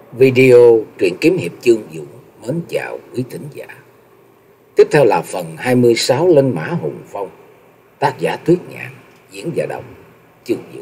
Video truyện kiếm hiệp chương Vũ mến chào quý thính giả. Tiếp theo là phần 26 Lên Mã Hùng Phong, tác giả Tuyết Nhạn, diễn và đọc chương Vũ.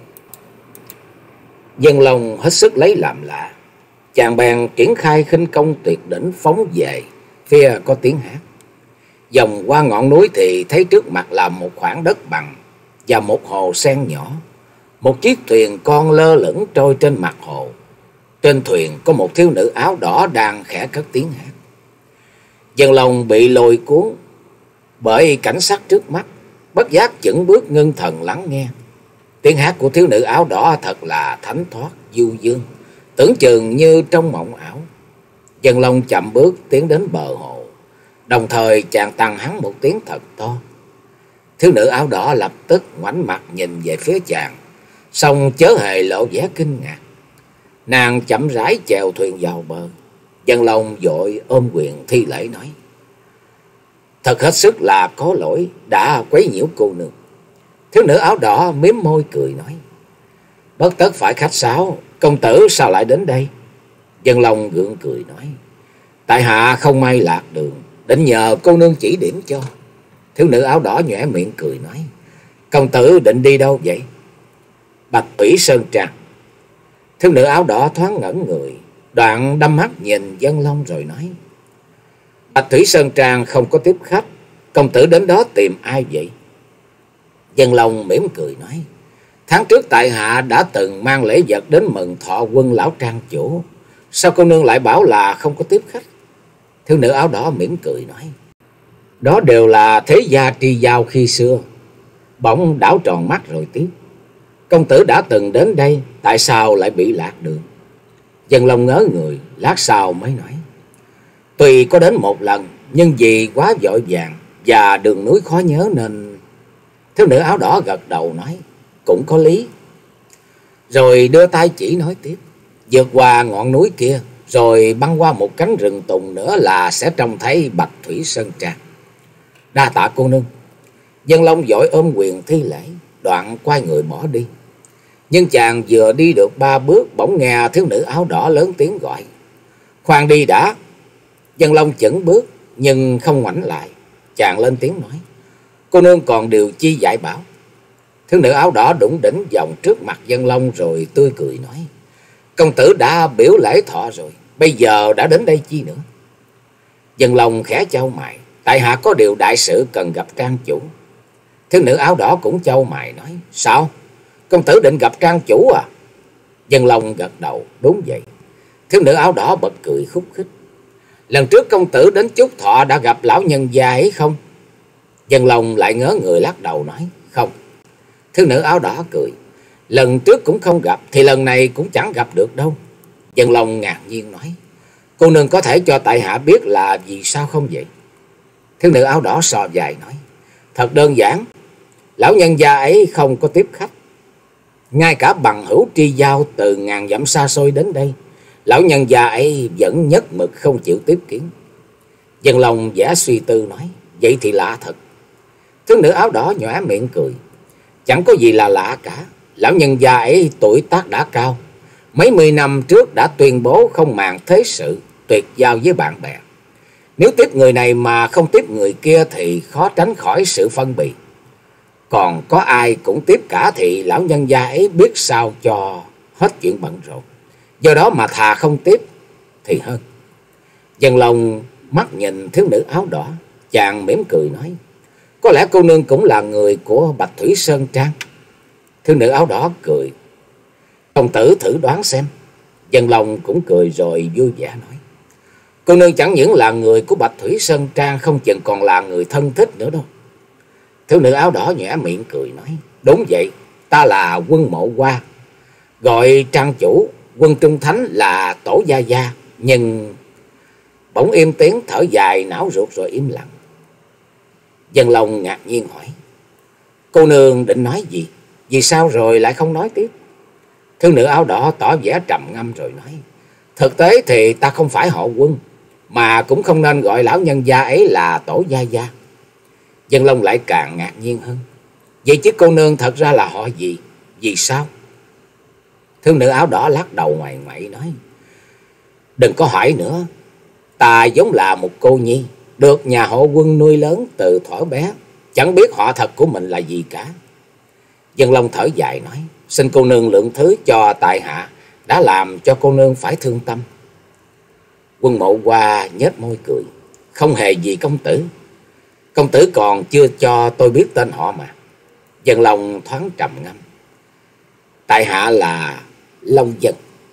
Dân Long hết sức lấy làm lạ, chàng bèn triển khai khinh công tuyệt đỉnh phóng về phía có tiếng hát. Vòng qua ngọn núi thì thấy trước mặt là một khoảng đất bằng và một hồ sen nhỏ. Một chiếc thuyền con lơ lửng trôi trên mặt hồ. Trên thuyền có một thiếu nữ áo đỏ đang khẽ cất tiếng hát. Dân Long bị lôi cuốn bởi cảnh sắc trước mắt, bất giác chững bước ngưng thần lắng nghe. Tiếng hát của thiếu nữ áo đỏ thật là thánh thoát du dương, tưởng chừng như trong mộng ảo. Dân Long chậm bước tiến đến bờ hồ, đồng thời chàng tăng hắn một tiếng thật to. Thiếu nữ áo đỏ lập tức ngoảnh mặt nhìn về phía chàng, song chớ hề lộ vẻ kinh ngạc. Nàng chậm rãi chèo thuyền vào bờ. Dân Long vội ôm quyền thi lễ nói: "Thật hết sức là có lỗi đã quấy nhiễu cô nương." Thiếu nữ áo đỏ mím môi cười nói: "Bất tất phải khách sáo, công tử sao lại đến đây?" Dân Long gượng cười nói: "Tại hạ không may lạc đường, định nhờ cô nương chỉ điểm cho." Thiếu nữ áo đỏ nhoẻn miệng cười nói: "Công tử định đi đâu vậy?" "Bạch Thủy Sơn Trang." Thiếu nữ áo đỏ thoáng ngẩn người, đoạn đăm mắt nhìn Dân Long rồi nói: "Bạch Thủy Sơn Trang không có tiếp khách, công tử đến đó tìm ai vậy?" Dân Long mỉm cười nói: "Tháng trước tại hạ đã từng mang lễ vật đến mừng thọ quân lão trang chủ, sao cô nương lại bảo là không có tiếp khách?" Thiếu nữ áo đỏ mỉm cười nói: "Đó đều là thế gia tri giao khi xưa." Bỗng đảo tròn mắt rồi tiếp: "Công tử đã từng đến đây, tại sao lại bị lạc đường?" Dân Long ngớ người, lát sau mới nói: "Tuy có đến một lần, nhưng vì quá vội vàng và đường núi khó nhớ nên..." Thiếu nữ áo đỏ gật đầu nói: "Cũng có lý." Rồi đưa tay chỉ nói tiếp: "Vượt qua ngọn núi kia, rồi băng qua một cánh rừng tùng nữa là sẽ trông thấy Bạch Thủy Sơn Trang." "Đa tạ cô nương." Dân Long vội ôm quyền thi lễ, đoạn quay người bỏ đi. Nhưng chàng vừa đi được 3 bước, bỗng nghe thiếu nữ áo đỏ lớn tiếng gọi: "Khoan đi đã." Dân Long chững bước nhưng không ngoảnh lại. Chàng lên tiếng nói: "Cô nương còn điều chi dạy bảo?" Thiếu nữ áo đỏ đủng đỉnh vòng trước mặt Dân Long rồi tươi cười nói: "Công tử đã biểu lễ thọ rồi, bây giờ đã đến đây chi nữa?" Dân Long khẽ chau mày: "Tại hạ có điều đại sự cần gặp trang chủ." Thiếu nữ áo đỏ cũng chau mày nói: "Sao? Công tử định gặp trang chủ à?" Dân Long gật đầu: "Đúng vậy." Thiếu nữ áo đỏ bật cười khúc khích: "Lần trước công tử đến chúc thọ đã gặp lão nhân gia ấy không?" Dân Long lại ngớ người lắc đầu nói: "Không." Thiếu nữ áo đỏ cười: "Lần trước cũng không gặp thì lần này cũng chẳng gặp được đâu." Dân Long ngạc nhiên nói: "Cô nương có thể cho tại hạ biết là vì sao không vậy?" Thiếu nữ áo đỏ sò dài nói: "Thật đơn giản, lão nhân gia ấy không có tiếp khách. Ngay cả bằng hữu tri giao từ ngàn dặm xa xôi đến đây, lão nhân gia ấy vẫn nhất mực không chịu tiếp kiến." Dân Long vẻ suy tư nói: "Vậy thì lạ thật." Thiếu nữ áo đỏ nhõe miệng cười: "Chẳng có gì là lạ cả. Lão nhân gia ấy tuổi tác đã cao, mấy mươi năm trước đã tuyên bố không màng thế sự, tuyệt giao với bạn bè. Nếu tiếp người này mà không tiếp người kia thì khó tránh khỏi sự phân bì. Còn có ai cũng tiếp cả thì lão nhân gia ấy biết sao cho hết chuyện bận rộn. Do đó mà thà không tiếp thì hơn." Dân Long mắt nhìn thiếu nữ áo đỏ, chàng mỉm cười nói: "Có lẽ cô nương cũng là người của Bạch Thủy Sơn Trang?" Thiếu nữ áo đỏ cười: "Công tử thử đoán xem." Dân Long cũng cười rồi vui vẻ nói: "Cô nương chẳng những là người của Bạch Thủy Sơn Trang, không chừng còn là người thân thích nữa đâu." Thiếu nữ áo đỏ nhẽ miệng cười nói: "Đúng vậy, ta là Quân Mộ Hoa, gọi trang chủ Quân Trung Thánh là tổ gia gia." Nhưng bỗng im tiếng thở dài não ruột rồi im lặng. Dân Long ngạc nhiên hỏi: "Cô nương định nói gì? Vì sao rồi lại không nói tiếp?" Thiếu nữ áo đỏ tỏ vẻ trầm ngâm rồi nói: "Thực tế thì ta không phải họ Quân, mà cũng không nên gọi lão nhân gia ấy là tổ gia gia." Dân Long lại càng ngạc nhiên hơn: "Vậy chứ cô nương thật ra là họ gì? Vì sao?" Thiếu nữ áo đỏ lắc đầu ngoài ngoại nói: Đừng có hỏi nữa. Ta giống là một cô nhi, được nhà họ Quân nuôi lớn từ thuở bé, chẳng biết họ thật của mình là gì cả. Dân Long thở dài nói, xin cô nương lượng thứ cho tại hạ đã làm cho cô nương phải thương tâm. Quân Mộ Hoa nhếch môi cười, không hề gì công tử. Công tử còn chưa cho tôi biết tên họ mà. Dân Long thoáng trầm ngâm, tại hạ là Long Dân.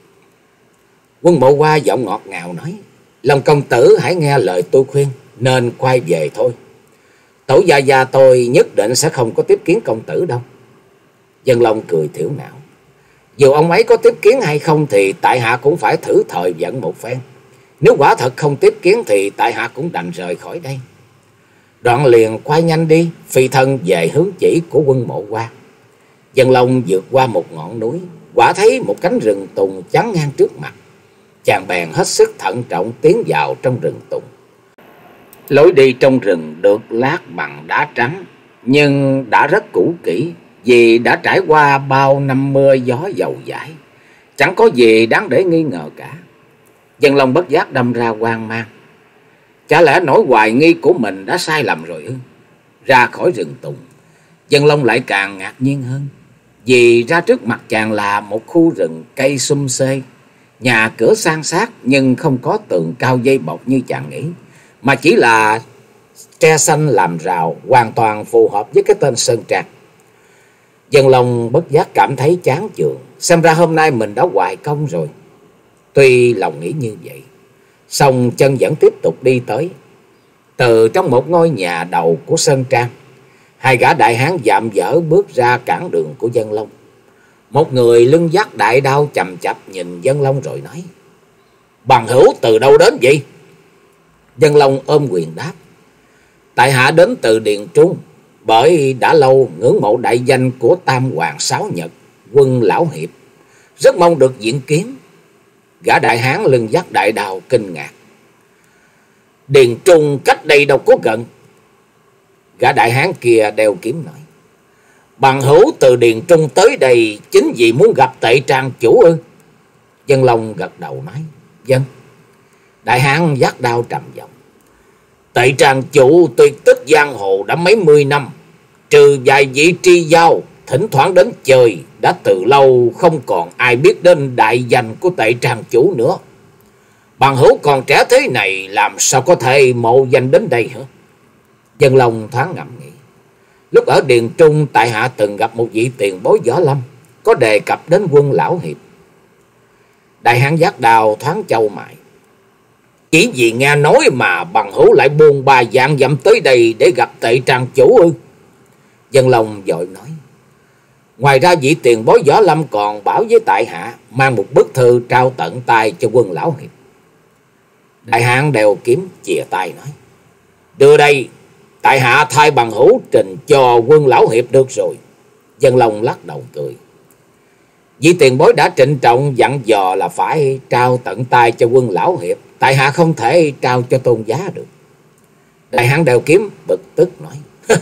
Quân Mộ Hoa giọng ngọt ngào nói, Long công tử hãy nghe lời tôi khuyên, nên quay về thôi. Tổ gia gia tôi nhất định sẽ không có tiếp kiến công tử đâu. Dân Long cười thiểu não, dù ông ấy có tiếp kiến hay không thì tại hạ cũng phải thử thời vận một phen. Nếu quả thật không tiếp kiến thì tại hạ cũng đành rời khỏi đây. Đoạn liền quay nhanh đi, phi thân về hướng chỉ của Quân Mộ Hoa. Dân Long vượt qua một ngọn núi, quả thấy một cánh rừng tùng chắn ngang trước mặt. Chàng bèn hết sức thận trọng tiến vào trong rừng tùng. Lối đi trong rừng được lát bằng đá trắng, nhưng đã rất cũ kỹ, vì đã trải qua bao năm mưa gió dầu dãi, chẳng có gì đáng để nghi ngờ cả. Dân Long bất giác đâm ra hoang mang. Chả lẽ nỗi hoài nghi của mình đã sai lầm rồi ư? Ra khỏi rừng tùng, Dân Long lại càng ngạc nhiên hơn, vì ra trước mặt chàng là một khu rừng cây sum xê, nhà cửa san sát nhưng không có tường cao dây bọc như chàng nghĩ, mà chỉ là tre xanh làm rào, hoàn toàn phù hợp với cái tên Sơn Trang. Dân Long bất giác cảm thấy chán chường, xem ra hôm nay mình đã hoài công rồi. Tuy lòng nghĩ như vậy, song chân vẫn tiếp tục đi tới. Từ trong một ngôi nhà đầu của Sơn Trang, hai gã đại hán dạm dở bước ra cản đường của Dân Long. Một người lưng vác đại đao chầm chập nhìn Dân Long rồi nói, bằng hữu từ đâu đến vậy? Dân Long ôm quyền đáp, tại hạ đến từ Điền Trung, bởi đã lâu ngưỡng mộ đại danh của Tam Hoàng Sáu Nhật, Quân Lão Hiệp, rất mong được diện kiến. Gã đại hán lưng vác đại đao kinh ngạc, Điền Trung cách đây đâu có gần. Gã đại hán kia đeo kiếm nói, bằng hữu từ Điền Trung tới đây chính vì muốn gặp Tệ Trang chủ ư? Dân Long gật đầu nói, vâng. Đại hán vác đao trầm giọng, Tệ Trang chủ tuyệt tích giang hồ đã mấy mươi năm, trừ vài vị tri giao thỉnh thoảng đến chơi, đã từ lâu không còn ai biết đến đại danh của Tệ Trang chủ nữa. Bằng hữu còn trẻ thế này làm sao có thể mộ danh đến đây hả? Dân Long thoáng ngẫm nghĩ, lúc ở Điền Trung tại hạ từng gặp một vị tiền bối võ lâm, có đề cập đến Quân Lão Hiệp. Đại hán vác đao thoáng châu mày, chỉ vì nghe nói mà bằng hữu lại buông ba vạn dặm tới đây để gặp Tệ Trang chủ ư? Dân Long vội nói, ngoài ra vị tiền bối võ lâm còn bảo với tại hạ mang một bức thư trao tận tay cho Quân Lão Hiệp. Đại hán đeo kiếm chìa tay nói, đưa đây, tại hạ thay bằng hữu trình cho Quân Lão Hiệp được rồi. Dân Long lắc đầu cười, vị tiền bối đã trịnh trọng dặn dò là phải trao tận tay cho Quân Lão Hiệp, tại hạ không thể trao cho tôn giá được. Đại hán đeo kiếm bực tức nói,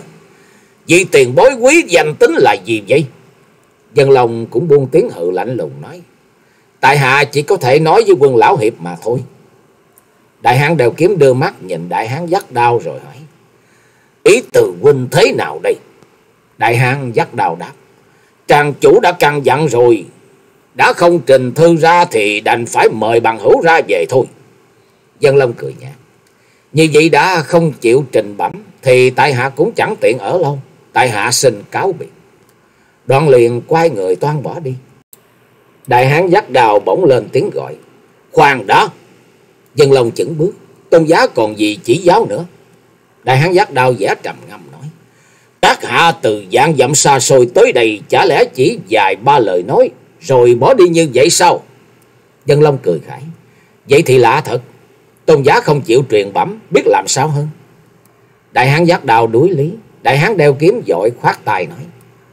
vị tiền bối quý danh tính là gì vậy? Dân Long cũng buông tiếng hừ lạnh lùng nói, tại hạ chỉ có thể nói với Quân Lão Hiệp mà thôi. Đại hán đeo kiếm đưa mắt nhìn đại hán vác đao rồi hỏi, ý từ huynh thế nào đây? Đại hán vác đao đáp, trang chủ đã căn dặn rồi, đã không trình thư ra thì đành phải mời bằng hữu ra về thôi. Dân Long cười nhạt, như vậy đã không chịu trình bẩm thì tại hạ cũng chẳng tiện ở lâu, tại hạ xin cáo biệt. Đoạn liền quay người toan bỏ đi. Đại hán vác đao bỗng lên tiếng gọi, khoan đã. Dân Long chững bước, tôn giá còn gì chỉ giáo nữa? Đại hán vác đao vẻ trầm ngâm nói, các hạ từ vạn dặm xa xôi tới đây, chả lẽ chỉ vài ba lời nói rồi bỏ đi như vậy sao? Dân Long cười khải, vậy thì lạ thật, tôn giá không chịu truyền bẩm, biết làm sao hơn? Đại hán vác đao đuổi lý. Đại hán đeo kiếm vội khoát tay nói,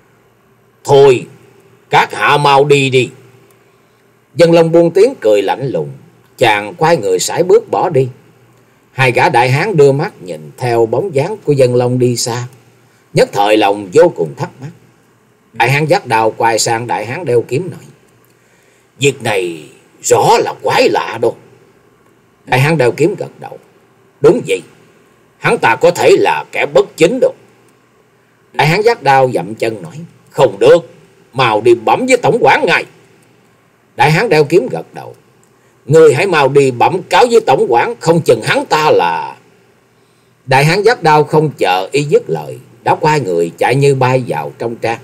thôi các hạ mau đi đi. Dân Long buông tiếng cười lạnh lùng, chàng quay người sải bước bỏ đi. Hai gã đại hán đưa mắt nhìn theo bóng dáng của Dân Long đi xa, nhất thời lòng vô cùng thắc mắc. Đại hán vác đao quay sang đại hán đeo kiếm nói, việc này rõ là quái lạ đâu. Đại hán đeo kiếm gật đầu. Đúng vậy, hắn ta có thể là kẻ bất chính đâu. Đại hán vác đao dậm chân nói. Không được, mau đi bẩm với tổng quản ngay. Đại hán đeo kiếm gật đầu. Người hãy mau đi bẩm cáo với tổng quản, không chừng hắn ta là... Đại hán vác đao không chờ y dứt lời, đã quay người chạy như bay vào trong trang.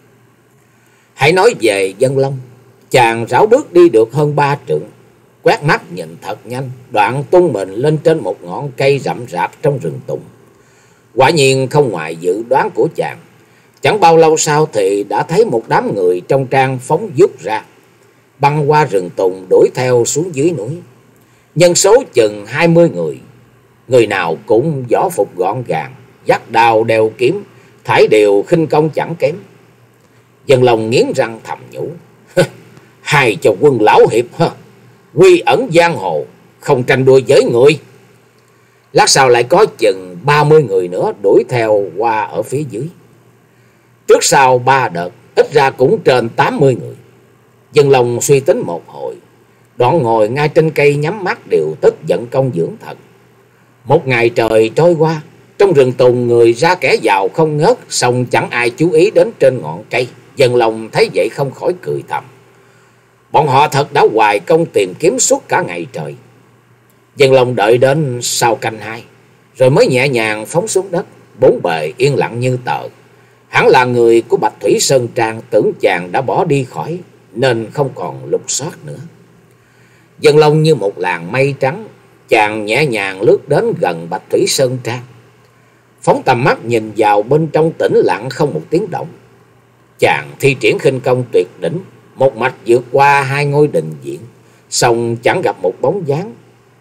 Hãy nói về Vân Long. Chàng rảo bước đi được hơn 3 trượng, quét mắt nhìn thật nhanh, đoạn tung mình lên trên một ngọn cây rậm rạp trong rừng tùng. Quả nhiên không ngoài dự đoán của chàng. Chẳng bao lâu sau thì đã thấy một đám người trong trang phóng vút ra, băng qua rừng tùng đuổi theo xuống dưới núi. Nhân số chừng 20 người, người nào cũng võ phục gọn gàng, vác đao đeo kiếm, thải đều khinh công chẳng kém. Dân Long nghiến răng thầm nhủ. Hai cho quân lão hiệp ha, quy ẩn giang hồ, không tranh đua với người. Lát sau lại có chừng 30 người nữa đuổi theo qua ở phía dưới. Trước sau 3 đợt, ít ra cũng trên 80 người. Dân Long suy tính một hồi, đoạn ngồi ngay trên cây nhắm mắt điều tức vận công dưỡng thần. Một ngày trời trôi qua, trong rừng tùng người ra kẻ vào không ngớt, song chẳng ai chú ý đến trên ngọn cây. Dân Long thấy vậy không khỏi cười thầm. Bọn họ thật đã hoài công tìm kiếm suốt cả ngày trời. Dân Long đợi đến sau canh 2, rồi mới nhẹ nhàng phóng xuống đất, bốn bề yên lặng như tờ. Hẳn là người của Bạch Thủy Sơn Trang tưởng chàng đã bỏ đi khỏi, nên không còn lục soát nữa. Dân Long như một làn mây trắng, chàng nhẹ nhàng lướt đến gần Bạch Thủy Sơn Trang, phóng tầm mắt nhìn vào bên trong tĩnh lặng không một tiếng động. Chàng thi triển khinh công tuyệt đỉnh, một mạch vượt qua 2 ngôi đình viện, song chẳng gặp một bóng dáng.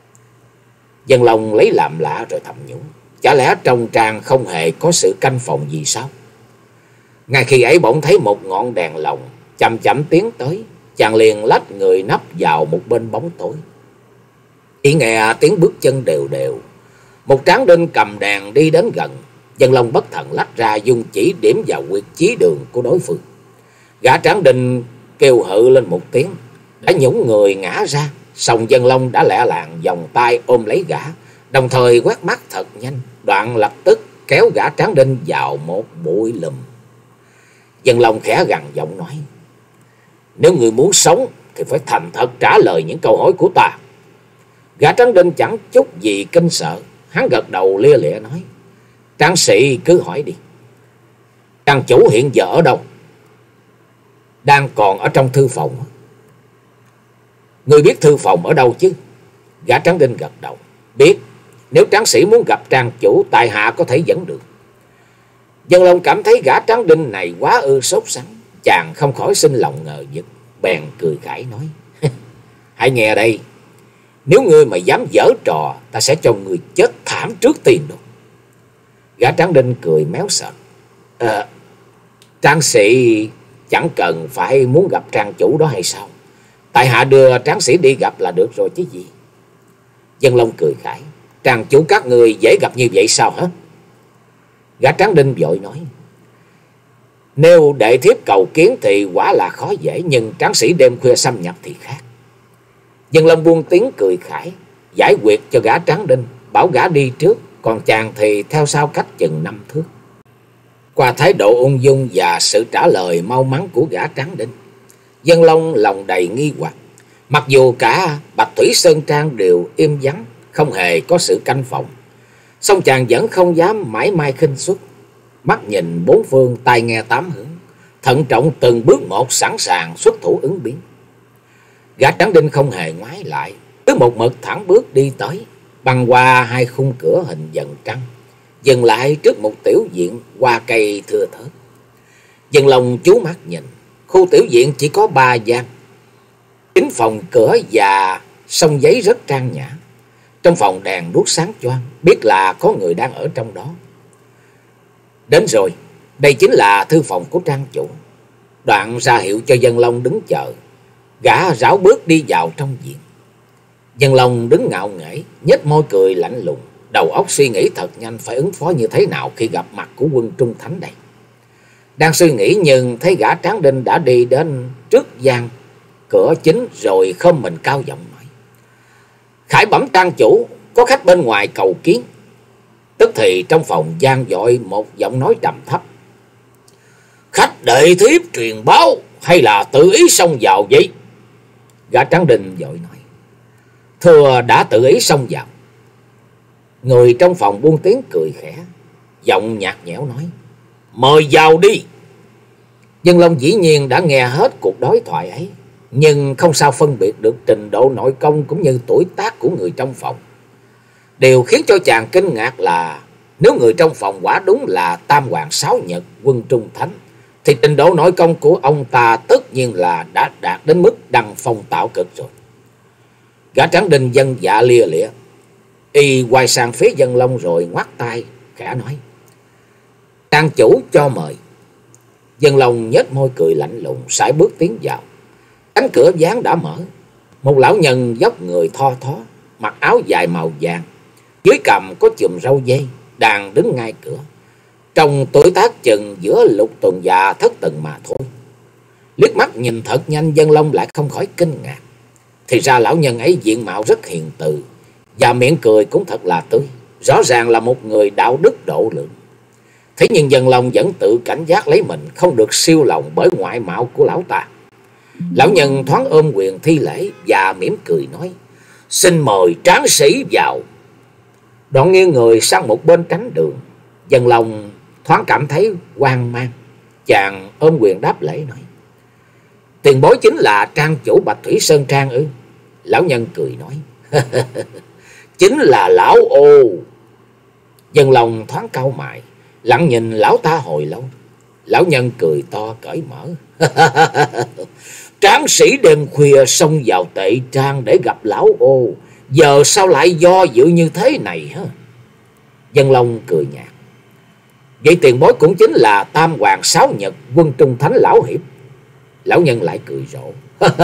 Dân Long lấy làm lạ rồi thầm nhủ. Chả lẽ trong trang không hề có sự canh phòng gì sao? Ngay khi ấy bỗng thấy một ngọn đèn lồng chậm chậm tiến tới. Chàng liền lách người nấp vào một bên bóng tối. Chỉ nghe tiếng bước chân đều đều. Một tráng đinh cầm đèn đi đến gần. Dân Long bất thần lách ra, dùng chỉ điểm vào huyệt chí đường của đối phương. Gã tráng đinh kêu hự lên một tiếng, đã nhũng người ngã ra. Song Dân Long đã lẹ làng vòng tay ôm lấy gã, đồng thời quét mắt thật nhanh, đoạn lập tức kéo gã tráng đinh vào một bụi lùm. Dân Long khẽ gằn giọng nói. Nếu người muốn sống thì phải thành thật trả lời những câu hỏi của ta. Gã tráng đinh chẳng chút gì kinh sợ, hắn gật đầu lia lịa nói. Tráng sĩ cứ hỏi đi. Trang chủ hiện giờ ở đâu? Đang còn ở trong thư phòng. Người biết thư phòng ở đâu chứ? Gã tráng đinh gật đầu. Biết, nếu tráng sĩ muốn gặp trang chủ, tại hạ có thể dẫn được. Dân Long cảm thấy gã tráng đinh này quá ư sốt sắng, chàng không khỏi sinh lòng ngờ vực, bèn cười khải nói. Hãy nghe đây, nếu ngươi mà dám giở trò, ta sẽ cho ngươi chết thảm trước tiên đâu. Gã tráng đinh cười méo sợt. Tráng sĩ chẳng cần phải muốn gặp trang chủ đó hay sao? Tại hạ đưa tráng sĩ đi gặp là được rồi chứ gì. Dân Long cười khải. Trang chủ các người dễ gặp như vậy sao hả? Gã tráng đinh vội nói. Nếu đệ thiếp cầu kiến thì quả là khó dễ, nhưng tráng sĩ đêm khuya xâm nhập thì khác. Dân Long buông tiếng cười khải, giải quyết cho gã tráng đinh, bảo gã đi trước, còn chàng thì theo sau cách chừng 5 thước. Qua thái độ ung dung và sự trả lời mau mắn của gã tráng đinh, Dân Long lòng đầy nghi hoặc. Mặc dù cả Bạch Thủy Sơn Trang đều im vắng, không hề có sự canh phòng, song chàng vẫn không dám mãi mai khinh suất. Mắt nhìn bốn phương, tai nghe tám hướng, thận trọng từng bước một, sẵn sàng xuất thủ ứng biến. Gã tráng đinh không hề ngoái lại, cứ một mực thẳng bước đi tới, băng qua 2 khung cửa hình dần trăng, dừng lại trước một tiểu viện hoa cây thưa thớt. Dân Long chú mắt nhìn, khu tiểu viện chỉ có 3 gian, 9 phòng cửa và song giấy rất trang nhã. Trong phòng đèn đuốc sáng choang, biết là có người đang ở trong đó. Đến rồi, đây chính là thư phòng của trang chủ. Đoạn ra hiệu cho Dân Long đứng chờ. Gã rảo bước đi vào trong viện. Dân Long đứng ngạo nghễ, nhếch môi cười lạnh lùng, đầu óc suy nghĩ thật nhanh phải ứng phó như thế nào khi gặp mặt của quân Trung Thánh đây. Đang suy nghĩ nhưng thấy gã tráng đinh đã đi đến trước gian cửa chính rồi không mình cao giọng nói. Khải bẩm trang chủ, có khách bên ngoài cầu kiến. Tức thì trong phòng vang dội một giọng nói trầm thấp. Khách đệ thiếp truyền báo hay là tự ý xông vào vậy? Gã Tráng Đinh vội nói. Thưa đã tự ý xông vào. Người trong phòng buông tiếng cười khẽ, giọng nhạt nhẽo nói. Mời vào đi. Dân Long dĩ nhiên đã nghe hết cuộc đối thoại ấy, nhưng không sao phân biệt được trình độ nội công cũng như tuổi tác của người trong phòng. Điều khiến cho chàng kinh ngạc là nếu người trong phòng quả đúng là Tam Hoàng Sáu Nhật Quân Trung Thánh, thì trình độ nội công của ông ta tất nhiên là đã đạt đến mức đăng phong tạo cực rồi. Gã Tráng Đinh vâng dạ lia lịa. Y quay sang phía Dân Long rồi ngoắt tay khẽ nói. Trang chủ cho mời. Dân Long nhếch môi cười lạnh lùng, sải bước tiến vào. Cánh cửa ván đã mở. Một lão nhân dốc người thon thó, mặc áo dài màu vàng, dưới cằm có chùm râu dây, đang đứng ngay cửa. Trong tuổi tác chừng giữa Lục Tuần và Thất Tần mà thôi. Liếc mắt nhìn thật nhanh, Dân Long lại không khỏi kinh ngạc. Thì ra lão nhân ấy diện mạo rất hiền từ, và miệng cười cũng thật là tươi, rõ ràng là một người đạo đức độ lượng. Thế nhưng Dân Long vẫn tự cảnh giác lấy mình không được siêu lòng bởi ngoại mạo của lão ta. Lão nhân thoáng ôm quyền thi lễ và mỉm cười nói. Xin mời tráng sĩ vào. Đoạn nghiêng người sang một bên tránh đường. Dân Long thoáng cảm thấy hoang mang. Chàng ôm quyền đáp lễ nói. Tiền bối chính là trang chủ Bạch Thủy Sơn Trang ư? Lão nhân cười nói. Chính là lão ô. Dân Long thoáng cau mày, lặng nhìn lão ta hồi lâu. Lão nhân cười to cởi mở. Tráng sĩ đêm khuya xông vào tệ trang để gặp lão ô, giờ sao lại do dự như thế này hả? Dân Long cười nhạt. Vậy tiền bối cũng chính là Tam Hoàng Sáu Nhật Quân Trung Thánh lão hiệp. Lão nhân lại cười rộ.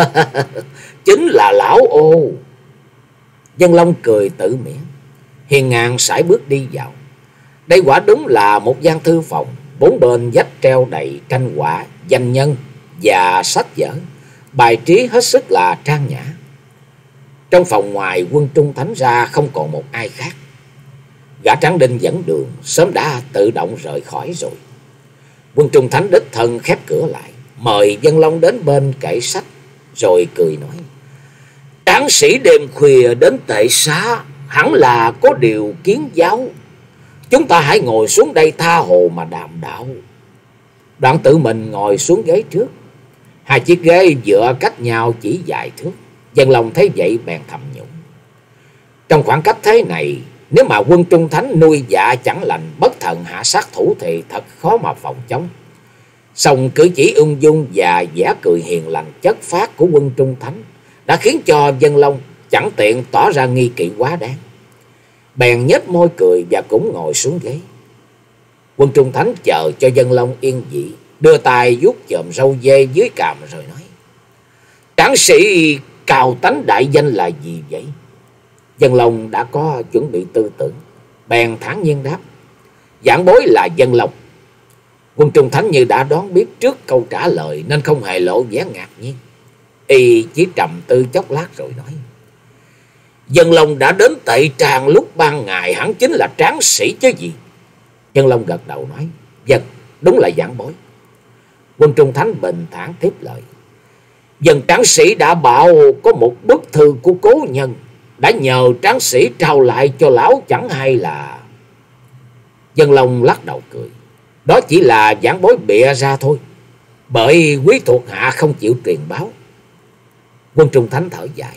Chính là lão ô. Dân Long cười tự miễn, hiên ngang sải bước đi vào. Đây quả đúng là một gian thư phòng, bốn bên vách treo đầy tranh họa, danh nhân và sách vở, bài trí hết sức là trang nhã. Trong phòng ngoài Quân Trung Thánh ra không còn một ai khác. Gã Tráng Đinh dẫn đường sớm đã tự động rời khỏi rồi. Quân Trung Thánh đích thân khép cửa lại, mời Dân Long đến bên kệ sách, rồi cười nói. Tráng sĩ đêm khuya đến tệ xá, hẳn là có điều kiến giáo. Chúng ta hãy ngồi xuống đây tha hồ mà đàm đạo. Đoạn tự mình ngồi xuống ghế trước. Hai chiếc ghế dựa cách nhau chỉ vài thước. Dân Long thấy vậy bèn thầm nhủ. Trong khoảng cách thế này, nếu mà Quân Trung Thánh nuôi dạ chẳng lành, bất thần hạ sát thủ thì thật khó mà phòng chống. Song cử chỉ ung dung và vẻ cười hiền lành chất phác của Quân Trung Thánh đã khiến cho Dân Long chẳng tiện tỏ ra nghi kỵ quá đáng. Bèn nhếch môi cười và cũng ngồi xuống ghế. Quân Trung Thánh chờ cho Dân Long yên vị, đưa tay vuốt chòm râu dê dưới cằm rồi nói. Tráng sĩ cao tánh đại danh là gì vậy? Dân Long đã có chuẩn bị tư tưởng, bèn thản nhiên đáp. Giảng bối là Dân Long. Quân Trung Thánh như đã đoán biết trước câu trả lời nên không hề lộ vẻ ngạc nhiên. Y chỉ trầm tư chốc lát rồi nói. Dân Long đã đến tệ tràng lúc ban ngày, hẳn chính là tráng sĩ chứ gì? Dân Long gật đầu nói. Vâng, đúng là giảng bối. Quân Trung Thánh bình thản tiếp lời. Dân tráng sĩ đã bảo có một bức thư của cố nhân, đã nhờ tráng sĩ trao lại cho lão chẳng hay là... Dân Long lắc đầu cười. Đó chỉ là giảng bối bịa ra thôi, bởi quý thuộc hạ không chịu truyền báo. Quân Trung Thánh thở dài.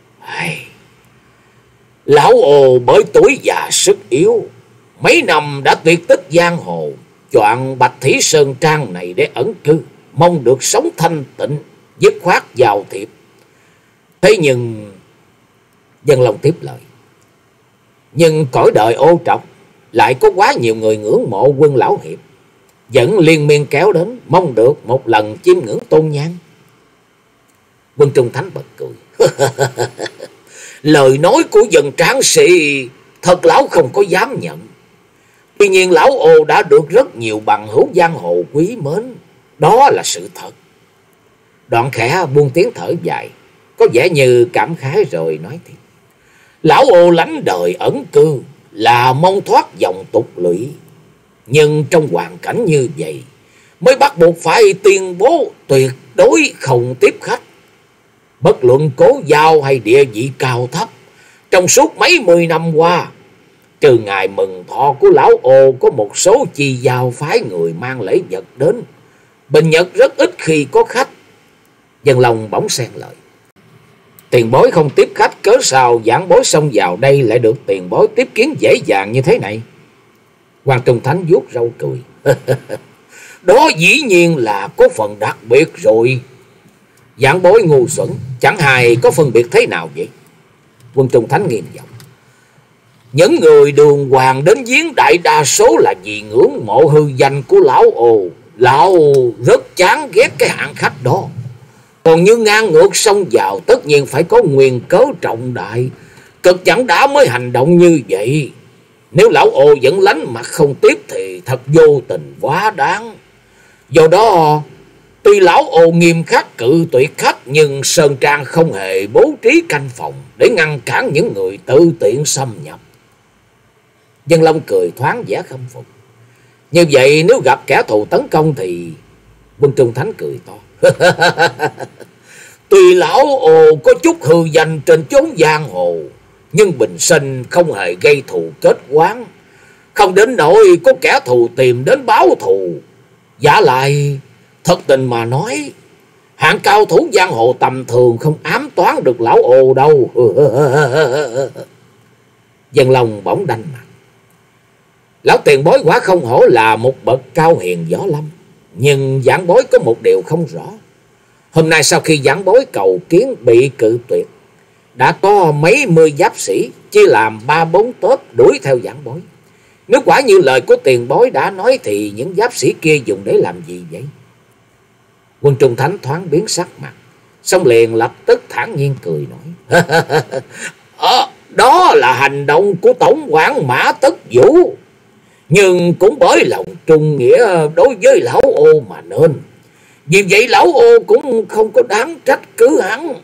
Lão ồ bởi tuổi già sức yếu, mấy năm đã tuyệt tích giang hồ, chọn Bạch Thủy Sơn Trang này để ẩn cư, mong được sống thanh tịnh, dứt khoát vào thiệp. Thế nhưng... Dân Long tiếp lời. Nhưng cõi đời ô trọc, lại có quá nhiều người ngưỡng mộ Quân lão hiệp, vẫn liên miên kéo đến, mong được một lần chiêm ngưỡng tôn nhang. Quân Trung Thánh bật cười. Lời nói của Dân tráng sĩ thật lão không có dám nhận. Tuy nhiên lão ô đã được rất nhiều bằng hữu giang hồ quý mến, đó là sự thật. Đoạn khẽ buông tiếng thở dài, có vẻ như cảm khái rồi nói tiếp. Lão ô lánh đời ẩn cư là mong thoát dòng tục lụy, nhưng trong hoàn cảnh như vậy mới bắt buộc phải tuyên bố tuyệt đối không tiếp khách. Bất luận cố giao hay địa vị cao thấp, trong suốt mấy mươi năm qua, trừ ngày mừng thọ của lão ô có một số chi giao phái người mang lễ vật đến, bình nhật rất ít khi có khách. Dân Long bỗng xen lời: Tiền bối không tiếp khách, cớ sao giảng bối xông vào đây lại được tiền bối tiếp kiến dễ dàng như thế này? Quan Trung Thánh vuốt râu cười. Đó dĩ nhiên là có phần đặc biệt rồi. Giảng bối ngu xuẩn, chẳng hài có phân biệt thế nào vậy? Quân Trung Thánh nghiêm giọng: Những người đường hoàng đến viếng đại đa số là vì ngưỡng mộ hư danh của lão ồ. Lão rất chán ghét cái hạng khách đó. Còn như ngang ngược xông vào, tất nhiên phải có nguyên cớ trọng đại, cực chẳng đã mới hành động như vậy. Nếu lão ồ vẫn lánh mặt không tiếp thì thật vô tình quá đáng. Do đó, tuy lão ồ nghiêm khắc cự tuyệt khách, nhưng sơn trang không hề bố trí canh phòng để ngăn cản những người tự tiện xâm nhập. Dân Long cười thoáng vẻ khâm phục. Như vậy nếu gặp kẻ thù tấn công thì... Quân Trung Thánh cười to. Tuy lão ồ có chút hư danh trên chốn giang hồ, nhưng bình sinh không hề gây thù kết oán, không đến nỗi có kẻ thù tìm đến báo thù. Giả lại, thật tình mà nói, hạng cao thủ giang hồ tầm thường không ám toán được lão ồ đâu. Dân Long bỗng đanh mặt. Lão tiền bối quả không hổ là một bậc cao hiền võ lâm, nhưng giảng bối có một điều không rõ. Hôm nay sau khi giảng bối cầu kiến bị cự tuyệt, đã có mấy mươi giáp sĩ chia làm 3-4 tốp đuổi theo giảng bối. Nếu quả như lời của tiền bối đã nói thì những giáp sĩ kia dùng để làm gì vậy? Quân Trung Thánh thoáng biến sắc mặt, xong liền lập tức thản nhiên cười nói: Đó là hành động của tổng quản Mã Tất Vũ, nhưng cũng bởi lòng trung nghĩa đối với lão ô mà nên. Vì vậy lão ô cũng không có đáng trách cứ hắn.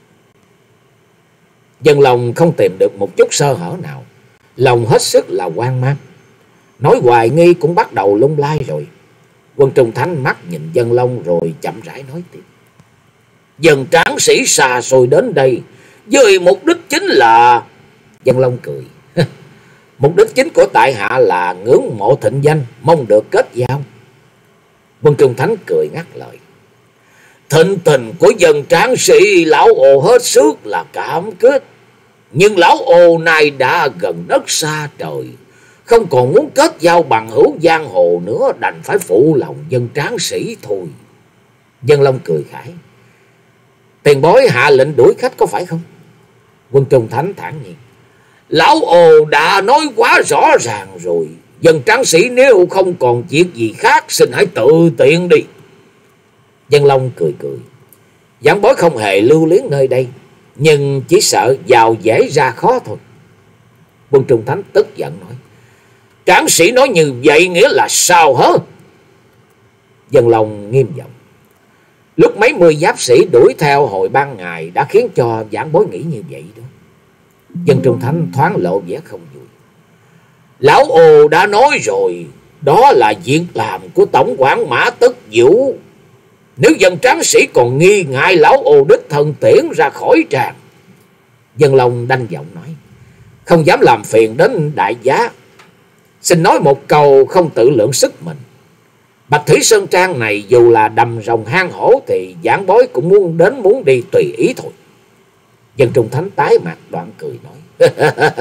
Dân Long không tìm được một chút sơ hở nào, lòng hết sức là hoang mang. Nói hoài nghi cũng bắt đầu lung lay rồi. Quân Trung Thánh mắt nhìn Dân Long rồi chậm rãi nói tiếp: Dân tráng sĩ xa xôi đến đây với mục đích chính là... Dân Long cười. Mục đích chính của tại hạ là ngưỡng mộ thịnh danh, mong được kết giao. Quân Trung Thánh cười ngắt lời: Thịnh tình của dân tráng sĩ lão ồ hết sức là cảm kích, nhưng lão ồ này đã gần đất xa trời, không còn muốn kết giao bằng hữu giang hồ nữa, đành phải phụ lòng dân tráng sĩ thôi. Dân Long cười khải: Tiền bối hạ lệnh đuổi khách có phải không? Quân Trung Thánh thản nhiên: Lão ồ đã nói quá rõ ràng rồi. Dân tráng sĩ nếu không còn việc gì khác, xin hãy tự tiện đi. Dân Long cười cười: Giảng bối không hề lưu luyến nơi đây, nhưng chỉ sợ vào dễ ra khó thôi. Quân Trung Thánh tức giận nói: Tráng sĩ nói như vậy nghĩa là sao hả? Dân Long nghiêm giọng: Lúc mấy mươi giáp sĩ đuổi theo hồi ban ngày đã khiến cho giảng bối nghĩ như vậy đó. Dân Trung Thánh thoáng lộ vẻ không vui: Lão ồ đã nói rồi, đó là việc làm của tổng quản Mã Tất Vũ. Nếu dân tráng sĩ còn nghi ngại lão ồ đích thân tiễn ra khỏi tràng. Dân Long đanh giọng nói: Không dám làm phiền đến đại giá, xin nói một câu không tự lượng sức mình. Bạch Thủy Sơn Trang này dù là đầm rồng hang hổ thì giảng bối cũng muốn đi tùy ý thôi. Dân Trung Thánh tái mặt đoạn cười nói: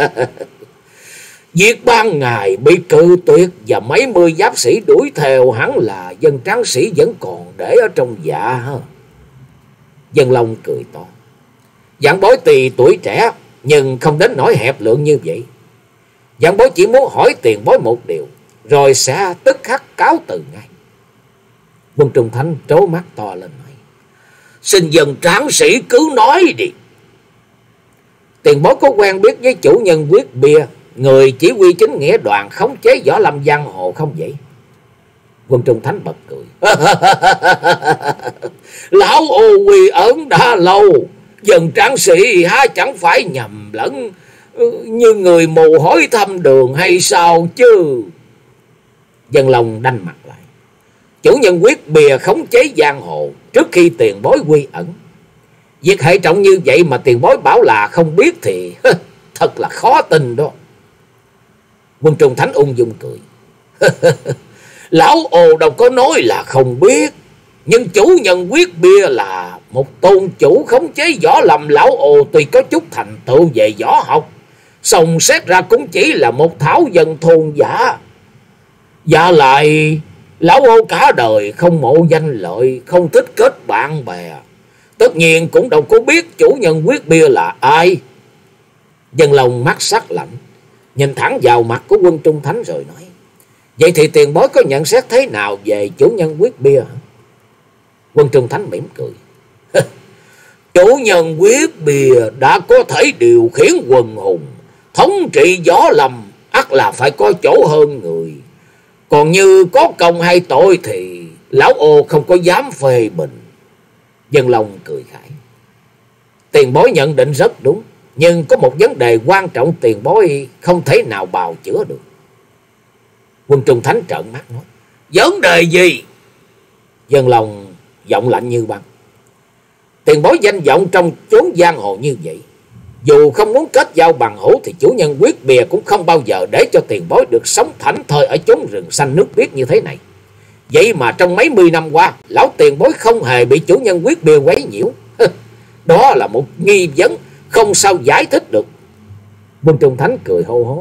Việc ban ngày bị cự tuyệt và mấy mươi giáp sĩ đuổi theo hẳn là dân tráng sĩ vẫn còn để ở trong dạ ha. Dân Long cười to: Giảng bối tùy tuổi trẻ nhưng không đến nỗi hẹp lượng như vậy. Giảng bối chỉ muốn hỏi tiền bối một điều, rồi sẽ tức khắc cáo từ ngay. Quân Trung Thánh trố mắt to lên nói: Xin dân tráng sĩ cứ nói đi. Tiền bối có quen biết với chủ nhân Quyết Bia, người chỉ huy chính nghĩa đoàn khống chế võ lâm giang hồ không vậy? Quân Trung Thánh bật cười: Lão ô quy ẩn đã lâu, dân tráng sĩ há chẳng phải nhầm lẫn Như người mù hỏi thăm đường hay sao chứ? Dân Long đanh mặt lại. Chủ nhân quyết bìa khống chế giang hồ trước khi tiền bối quy ẩn. Việc hệ trọng như vậy mà tiền bối bảo là không biết thì thật là khó tin đó. Quân Trung Thánh ung dung cười. Lão Ồ đâu có nói là không biết. Nhưng chủ nhân quyết bia là một tôn chủ khống chế võ lâm. Lão Ồ tuy có chút thành tựu về võ học, song xét ra cũng chỉ là một thảo dân thôn giả. Và lại lão Ồ cả đời không mộ danh lợi, không thích kết bạn bè, tất nhiên cũng đâu có biết chủ nhân quyết bia là ai. Dân Long mắt sắc lạnh, nhìn thẳng vào mặt của Quân Trung Thánh rồi nói: Vậy thì tiền bối có nhận xét thế nào về chủ nhân quyết bia hả? Quân Trung Thánh mỉm cười. Chủ nhân quyết bia đã có thể điều khiển quần hùng, thống trị võ lâm, ắt là phải có chỗ hơn người. Còn như có công hay tội thì lão Ô không có dám phê bình. Dân Long cười khải. Tiền bối nhận định rất đúng, nhưng có một vấn đề quan trọng tiền bối không thể nào bào chữa được. Quân Trung Thánh trợn mắt nói: Vấn đề gì? Dân Long giọng lạnh như băng. Tiền bối danh vọng trong chốn giang hồ như vậy, dù không muốn kết giao bằng hữu thì chủ nhân quyết bìa cũng không bao giờ để cho tiền bối được sống thảnh thơi ở chốn rừng xanh nước biếc như thế này. Vậy mà trong mấy mươi năm qua, lão tiền bối không hề bị chủ nhân quyết bìa quấy nhiễu. Đó là một nghi vấn không sao giải thích được. Quân Trung Thánh cười hô hố.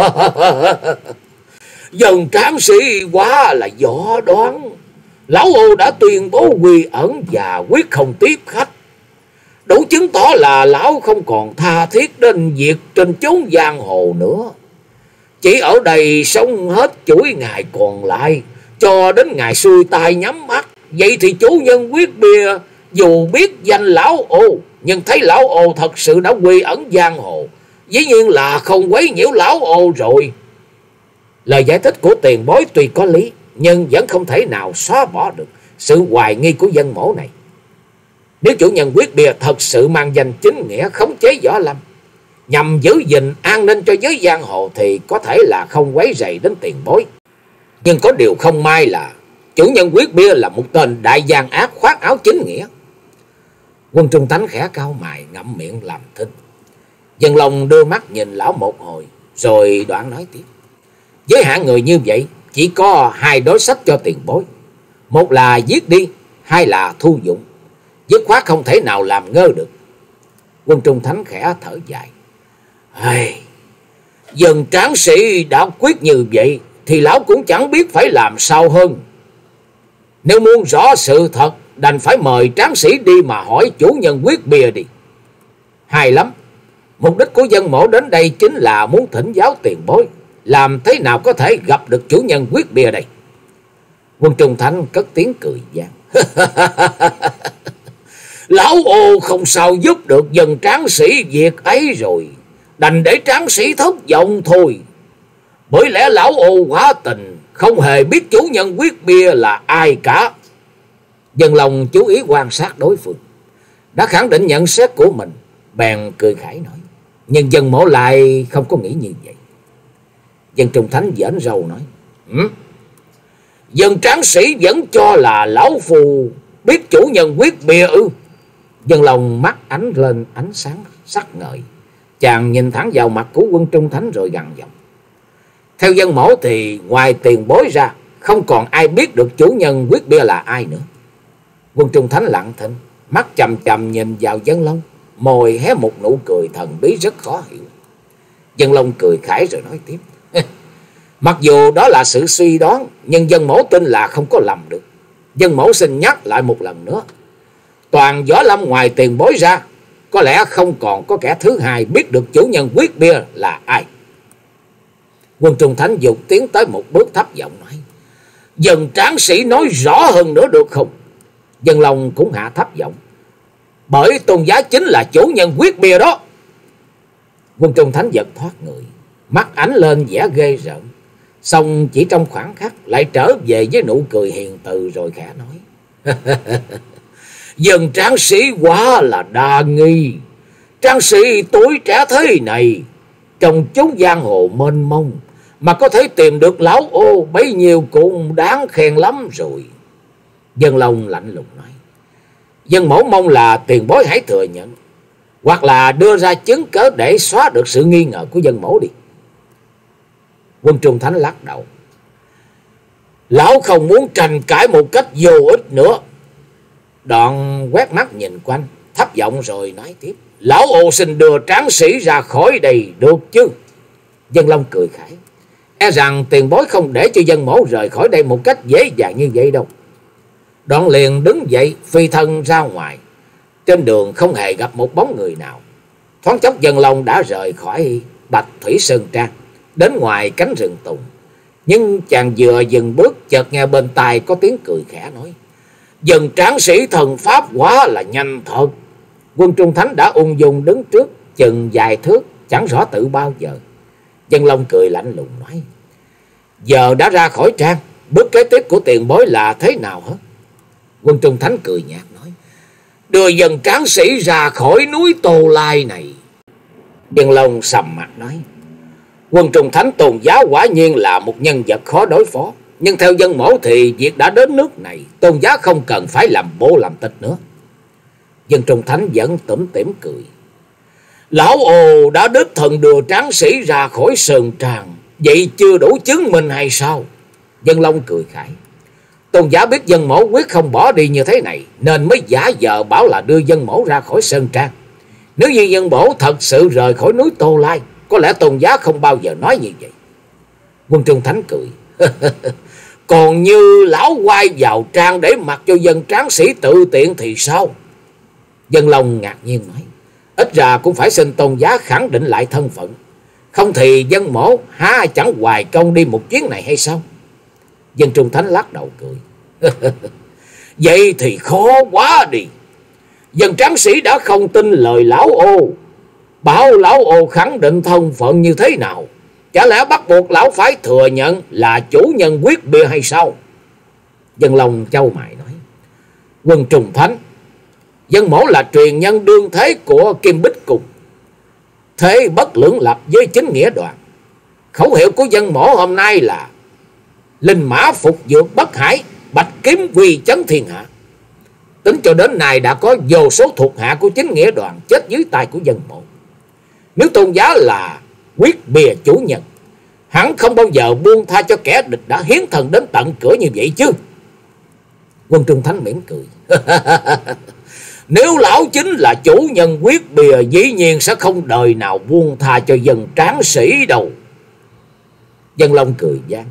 Dân tráng sĩ quá là võ đoán. Lão Ô đã tuyên bố quy ẩn và quyết không tiếp khách, đủ chứng tỏ là lão không còn tha thiết đến việc trên chốn giang hồ nữa, chỉ ở đây sống hết chuỗi ngày còn lại cho đến ngày xuôi tai nhắm mắt. Vậy thì chủ nhân quyết bia dù biết danh lão Ô, nhưng thấy lão Ô thật sự đã quy ẩn giang hồ, dĩ nhiên là không quấy nhiễu lão Ô rồi. Lời giải thích của tiền bối tuy có lý, nhưng vẫn không thể nào xóa bỏ được sự hoài nghi của dân mổ này. Nếu chủ nhân quyết bia thật sự mang danh chính nghĩa khống chế võ lâm, nhằm giữ gìn an ninh cho giới giang hồ, thì có thể là không quấy rầy đến tiền bối. Nhưng có điều không may là chủ nhân quyết bia là một tên đại gian ác khoác áo chính nghĩa. Quân Trung Thánh khẽ cau mày ngậm miệng làm thinh. Dân Long đưa mắt nhìn lão một hồi rồi đoạn nói tiếp: Với hạng người như vậy chỉ có hai đối sách cho tiền bối, một là giết đi, hai là thu dụng, dứt khoát không thể nào làm ngơ được. Quân Trung Thánh khẽ thở dài. Dân tráng sĩ đã quyết như vậy thì lão cũng chẳng biết phải làm sao hơn. Nếu muốn rõ sự thật, đành phải mời tráng sĩ đi mà hỏi chủ nhân quyết bia đi. Hay lắm, mục đích của dân mổ đến đây chính là muốn thỉnh giáo tiền bối làm thế nào có thể gặp được chủ nhân quyết bia đây. Quân Trung Thánh cất tiếng cười vang. Lão Ô không sao giúp được dân tráng sĩ việc ấy rồi, đành để tráng sĩ thất vọng thôi. Bởi lẽ lão Ô quá tình, không hề biết chủ nhân quyết bia là ai cả. Dân Long chú ý quan sát đối phương, đã khẳng định nhận xét của mình, bèn cười khải nói. Nhưng dân mổ lại không có nghĩ như vậy. Dân Trung Thánh giỡn râu nói: Dân tráng sĩ vẫn cho là lão phù biết chủ nhân quyết bia ư? Dân Long mắt ánh lên ánh sáng sắc ngời, chàng nhìn thẳng vào mặt của Quân Trung Thánh rồi gằn giọng: Theo dân mổ thì ngoài tiền bối ra, không còn ai biết được chủ nhân quyết bia là ai nữa. Quân Trung Thánh lặng thinh, mắt chằm chằm nhìn vào Dân Long, môi hé một nụ cười thần bí rất khó hiểu. Dân Long cười khải rồi nói tiếp: Mặc dù đó là sự suy đoán, nhưng dân mổ tin là không có lầm được. Dân mổ xin nhắc lại một lần nữa, toàn võ lâm ngoài tiền bối ra, có lẽ không còn có kẻ thứ hai biết được chủ nhân quyết bia là ai. Quân Trung Thánh dục tiến tới một bước thấp giọng nói: Dân tráng sĩ nói rõ hơn nữa được không? Dân Long cũng hạ thấp giọng: Bởi tôn giá chính là chủ nhân quyết bia đó. Quân Trung Thánh giật thoát người, mắt ánh lên vẻ ghê rợn, xong chỉ trong khoảng khắc lại trở về với nụ cười hiền từ rồi khẽ nói: Dân tráng sĩ quá là đa nghi. Tráng sĩ tuổi trẻ thế này Trong chốn giang hồ mênh mông mà có thể tìm được lão ô bấy nhiêu cũng đáng khen lắm rồi. Dân Long lạnh lùng nói. Dân mẫu mong là tiền bối hãy thừa nhận, hoặc là đưa ra chứng cớ để xóa được sự nghi ngờ của dân mẫu đi. Quân Trung Thánh lắc đầu. Lão không muốn tranh cãi một cách vô ích nữa. Đoạn quét mắt nhìn quanh, thấp giọng rồi nói tiếp. Lão ô xin đưa tráng sĩ ra khỏi đây được chứ? Dân Long cười khải. E rằng tiền bối không để cho dân mẫu rời khỏi đây một cách dễ dàng như vậy đâu. Đoạn liền đứng dậy phi thân ra ngoài. Trên đường không hề gặp một bóng người nào. Thoáng chốc Dân Long đã rời khỏi Bạch Thủy Sơn Trang, đến ngoài cánh rừng tùng. Nhưng chàng vừa dừng bước, chợt nghe bên tai có tiếng cười khẽ nói. Dân tráng sĩ thần pháp quá là nhanh thật. Quân Trung Thánh đã ung dung đứng trước chừng vài thước, chẳng rõ tự bao giờ. Dân Long cười lạnh lùng nói. Giờ đã ra khỏi trang, bước kế tiếp của tiền bối là thế nào hả? Quân Trung Thánh cười nhạt nói. Đưa dân tráng sĩ ra khỏi núi Tô Lai này. Dân Long sầm mặt nói. Quân Trung Thánh tôn giáo quả nhiên là một nhân vật khó đối phó. Nhưng theo dân mẫu thì việc đã đến nước này, tôn giá không cần phải làm bộ làm tịch nữa. Dân Trung Thánh vẫn tủm tỉm cười. Lão ồ đã đích thân đưa tráng sĩ ra khỏi sơn trang, vậy chưa đủ chứng minh hay sao? Dân Long cười khải. Tôn giá biết dân mẫu quyết không bỏ đi như thế này, nên mới giả vờ bảo là đưa dân mẫu ra khỏi sơn trang. Nếu như dân mẫu thật sự rời khỏi núi Tô Lai, có lẽ tôn giá không bao giờ nói như vậy. Quân Trung Thánh cười. Còn như lão quay vào trang để mặc cho dân tráng sĩ tự tiện thì sao? Dân Long ngạc nhiên nói. Ít ra cũng phải xin tôn giá khẳng định lại thân phận. Không thì dân mổ há chẳng hoài công đi một chuyến này hay sao? Dân Trung Thánh lắc đầu cười. Vậy thì khó quá đi. Dân tráng sĩ đã không tin lời lão ô. Bảo lão ô khẳng định thân phận như thế nào? Chả lẽ bắt buộc lão phải thừa nhận là chủ nhân quyết bia hay sao? Dân Long châu mày nói. Quân Trung Thánh, dân mẫu là truyền nhân đương thế của Kim Bích Cùng, thế bất lưỡng lập với chính nghĩa đoàn. Khẩu hiệu của dân mẫu hôm nay là linh mã phục dược bất hải, bạch kiếm quy chấn thiên hạ. Tính cho đến nay đã có vô số thuộc hạ của chính nghĩa đoàn chết dưới tay của dân mẫu. Nếu tôn giá là quyết bìa chủ nhân, hắn không bao giờ buông tha cho kẻ địch đã hiến thần đến tận cửa như vậy chứ. Quân Trung Thánh mỉm cười. Nếu lão chính là chủ nhân quyết bìa, dĩ nhiên sẽ không đời nào buông tha cho dân tráng sĩ đâu. Dân Long cười gian.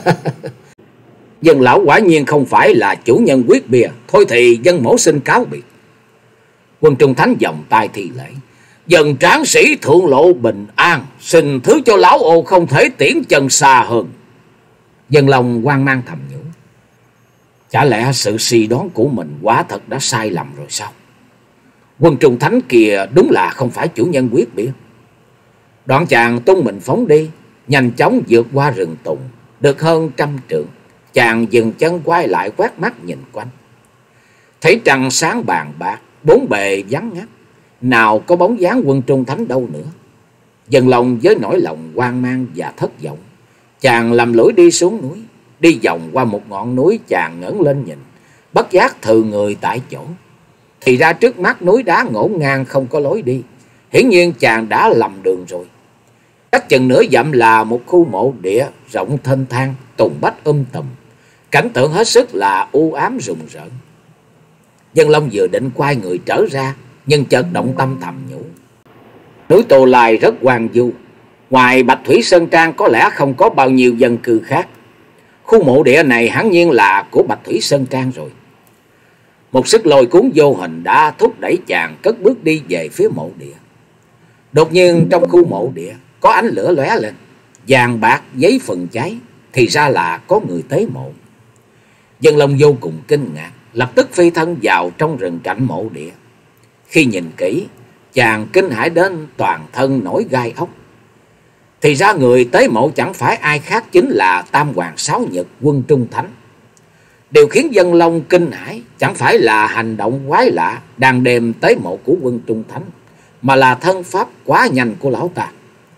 Dân lão quả nhiên không phải là chủ nhân quyết bìa. Thôi thì dân mẫu xin cáo biệt. Quân Trung Thánh vòng tay thi lễ. Dân tráng sĩ thượng lộ bình an, xin thứ cho lão ô không thể tiễn chân xa hơn. Dân Long hoang mang thầm nhủ. Chả lẽ sự suy đoán của mình quả thật đã sai lầm rồi sao? Quân Trung Thánh kìa đúng là không phải chủ nhân quyết bia. Đoạn chàng tung mình phóng đi, nhanh chóng vượt qua rừng tùng, được hơn 100 trượng. Chàng dừng chân quay lại quét mắt nhìn quanh. Thấy trăng sáng bàn bạc, bốn bề vắng ngắt, nào có bóng dáng Quân Trung Thánh đâu nữa. Dân lòng với nỗi lòng hoang mang và thất vọng, chàng lầm lũi đi xuống núi. Đi vòng qua một ngọn núi, chàng ngẩng lên nhìn, bất giác thừ người tại chỗ. Thì ra trước mắt núi đá ngổn ngang không có lối đi. Hiển nhiên chàng đã lầm đường rồi. Cách chừng nửa dặm là một khu mộ địa rộng thênh thang, tùng bách tùm. Cảnh tượng hết sức là u ám rùng rợn. Dân Long vừa định quay người trở ra, nhưng chợt động tâm thầm nhủ. Núi Tô Lai rất hoang vu, ngoài Bạch Thủy Sơn Trang có lẽ không có bao nhiêu dân cư khác. Khu mộ địa này hẳn nhiên là của Bạch Thủy Sơn Trang rồi. Một sức lôi cuốn vô hình đã thúc đẩy chàng cất bước đi về phía mộ địa. Đột nhiên trong khu mộ địa có ánh lửa lóe lên, vàng bạc giấy phần cháy, thì ra là có người tế mộ. Dân Long vô cùng kinh ngạc, lập tức phi thân vào trong rừng cạnh mộ địa. Khi nhìn kỹ, chàng kinh hãi đến toàn thân nổi gai ốc. Thì ra người tế mộ chẳng phải ai khác, chính là Tam Hoàng Sáu Nhật Quân Trung Thánh. Điều khiến Dân Long kinh hãi chẳng phải là hành động quái lạ đang đêm tế mộ của Quân Trung Thánh, mà là thân pháp quá nhanh của lão ta.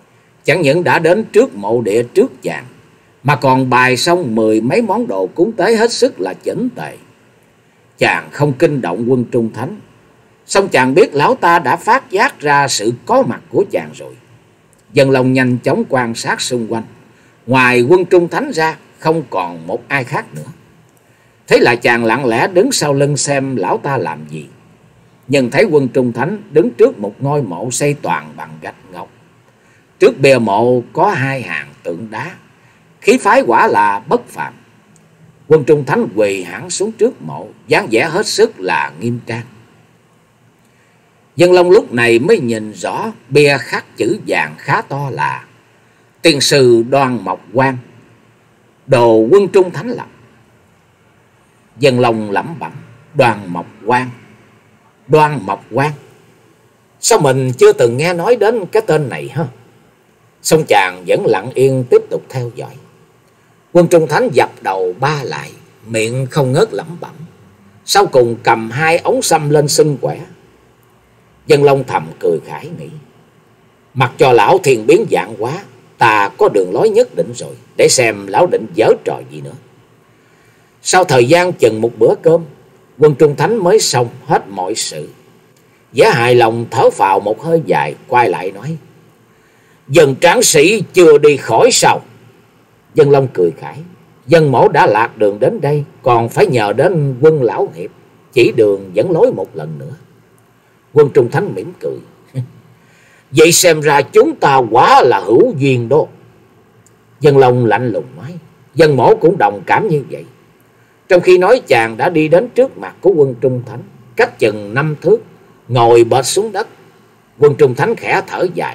chẳng những đã đến trước mộ địa trước chàng, mà còn bày xong 10 mấy món đồ cúng tế hết sức là chỉnh tề. Chàng không kinh động Quân Trung Thánh, song chàng biết lão ta đã phát giác ra sự có mặt của chàng rồi. Dân Long nhanh chóng quan sát xung quanh, ngoài Quân Trung Thánh ra không còn một ai khác nữa. Thế là chàng lặng lẽ đứng sau lưng xem lão ta làm gì. Nhưng thấy Quân Trung Thánh đứng trước một ngôi mộ xây toàn bằng gạch ngọc. Trước bia mộ có 2 hàng tượng đá, khí phái quả là bất phàm. Quân Trung Thánh quỳ hẳn xuống trước mộ, dáng vẻ hết sức là nghiêm trang. Dân Long lúc này mới nhìn rõ bia khắc chữ vàng khá to là Tiên sư Đoan Mộc Quang, đồ Quân Trung Thánh lập. Dân Long lẩm bẩm: Đoan Mộc Quang, Đoan Mộc Quang, sao mình chưa từng nghe nói đến cái tên này ha? Song chàng vẫn lặng yên tiếp tục theo dõi. Quân Trung Thánh dập đầu ba lại, miệng không ngớt lẩm bẩm, sau cùng cầm 2 ống sâm lên xưng quẻ. Dân Long thầm cười khải nghĩ: mặc cho lão thiên biến dạng quá, ta có đường lối nhất định rồi, để xem lão định giở trò gì nữa. Sau thời gian chừng một bữa cơm, Quân Trung Thánh mới xong hết mọi sự. Vẻ hài lòng thở phào một hơi dài, quay lại nói: Dân tráng sĩ chưa đi khỏi sao? Dân Long cười khải: Dân mổ đã lạc đường đến đây, còn phải nhờ đến Quân lão hiệp chỉ đường dẫn lối một lần nữa. Quân Trung Thánh mỉm cười: Vậy xem ra chúng ta quá là hữu duyên đó. Dân Long lạnh lùng nói: Dân mổ cũng đồng cảm như vậy. Trong khi nói, chàng đã đi đến trước mặt của Quân Trung Thánh, cách chừng 5 thước, ngồi bệt xuống đất. Quân Trung Thánh khẽ thở dài: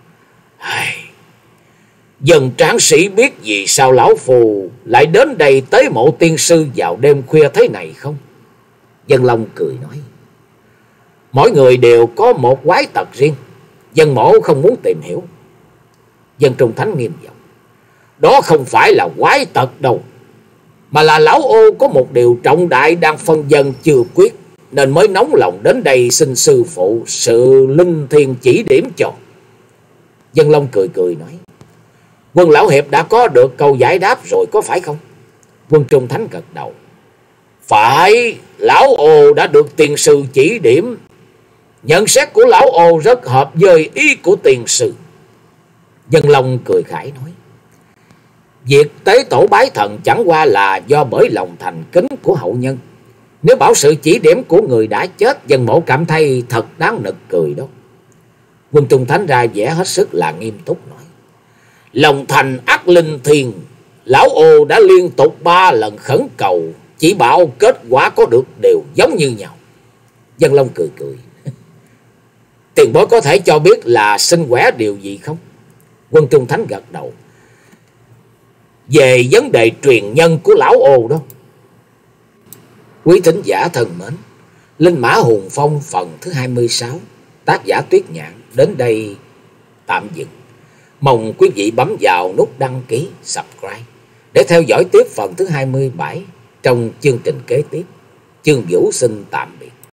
Dân tráng sĩ biết vì sao lão phù lại đến đây tế mộ tiên sư vào đêm khuya thế này không? Dân Long cười nói: Mỗi người đều có một quái tật riêng, dân mổ không muốn tìm hiểu. Dân Trung Thánh nghiêm giọng: Đó không phải là quái tật đâu, mà là lão ô có một điều trọng đại đang phân vân chưa quyết, nên mới nóng lòng đến đây xin sư phụ sự linh thiêng chỉ điểm cho. Dân Long cười cười nói: Quân lão hiệp đã có được câu giải đáp rồi có phải không? Quân Trung Thánh gật đầu: Phải, lão ô đã được tiền sư chỉ điểm. Nhận xét của lão ô rất hợp với ý của tiền sư. Dân Long cười khải nói: Việc tế tổ bái thần chẳng qua là do bởi lòng thành kính của hậu nhân. Nếu bảo sự chỉ điểm của người đã chết, dân mộ cảm thấy thật đáng nực cười đó. Quân Trung Thánh ra vẻ hết sức là nghiêm túc nói: Lòng thành ác linh thiền, lão ô đã liên tục 3 lần khẩn cầu, chỉ bảo kết quả có được đều giống như nhau. Dân Long cười cười: Tiền bối có thể cho biết là xin quẻ điều gì không? Quân Trung Thánh gật đầu: Về vấn đề truyền nhân của lão ô đó. Quý thính giả thân mến, Linh Mã Hùng Phong phần thứ 26, tác giả Tuyết Nhạn đến đây tạm dừng. Mong quý vị bấm vào nút đăng ký, subscribe để theo dõi tiếp phần thứ 27 trong chương trình kế tiếp. Chương Vũ xin tạm biệt.